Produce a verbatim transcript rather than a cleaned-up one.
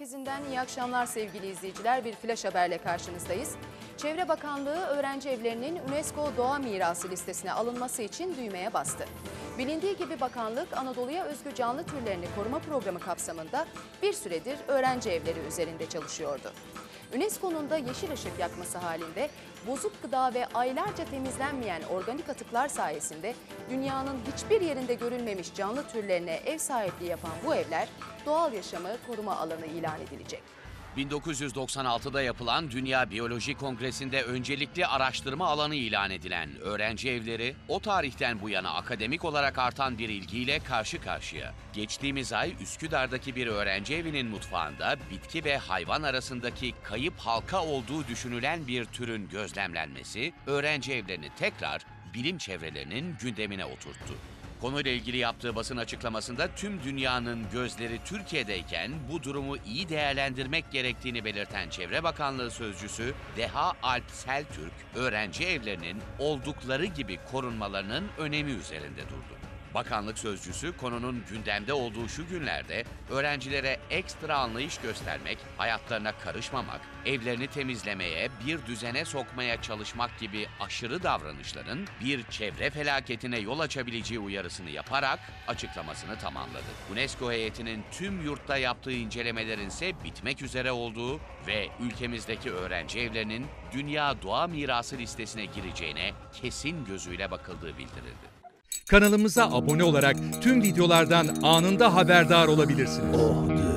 Merkezi'nden iyi akşamlar sevgili izleyiciler. Bir flash haberle karşınızdayız. Çevre Bakanlığı öğrenci evlerinin UNESCO Doğa Mirası listesine alınması için düğmeye bastı. Bilindiği gibi bakanlık Anadolu'ya özgü canlı türlerini koruma programı kapsamında bir süredir öğrenci evleri üzerinde çalışıyordu. UNESCO'nun da yeşil ışık yakması halinde bozuk gıda ve aylarca temizlenmeyen organik atıklar sayesinde dünyanın hiçbir yerinde görülmemiş canlı türlerine ev sahipliği yapan bu evler doğal yaşamı koruma alanı ilan edilecek. bin dokuz yüz doksan altıda yapılan Dünya Biyoloji Kongresi'nde öncelikli araştırma alanı ilan edilen öğrenci evleri, o tarihten bu yana akademik olarak artan bir ilgiyle karşı karşıya. Geçtiğimiz ay Üsküdar'daki bir öğrenci evinin mutfağında bitki ve hayvan arasındaki kayıp halka olduğu düşünülen bir türün gözlemlenmesi, öğrenci evlerini tekrar bilim çevrelerinin gündemine oturttu. Konuyla ilgili yaptığı basın açıklamasında tüm dünyanın gözleri Türkiye'deyken bu durumu iyi değerlendirmek gerektiğini belirten Çevre Bakanlığı Sözcüsü Deha Alp Seltürk, öğrenci evlerinin oldukları gibi korunmalarının önemi üzerinde durdu. Bakanlık sözcüsü konunun gündemde olduğu şu günlerde öğrencilere ekstra anlayış göstermek, hayatlarına karışmamak, evlerini temizlemeye, bir düzene sokmaya çalışmak gibi aşırı davranışların bir çevre felaketine yol açabileceği uyarısını yaparak açıklamasını tamamladı. UNESCO heyetinin tüm yurtta yaptığı incelemelerin ise bitmek üzere olduğu ve ülkemizdeki öğrenci evlerinin Dünya Doğa Mirası listesine gireceğine kesin gözüyle bakıldığı bildirildi. Kanalımıza abone olarak tüm videolardan anında haberdar olabilirsiniz. Oh,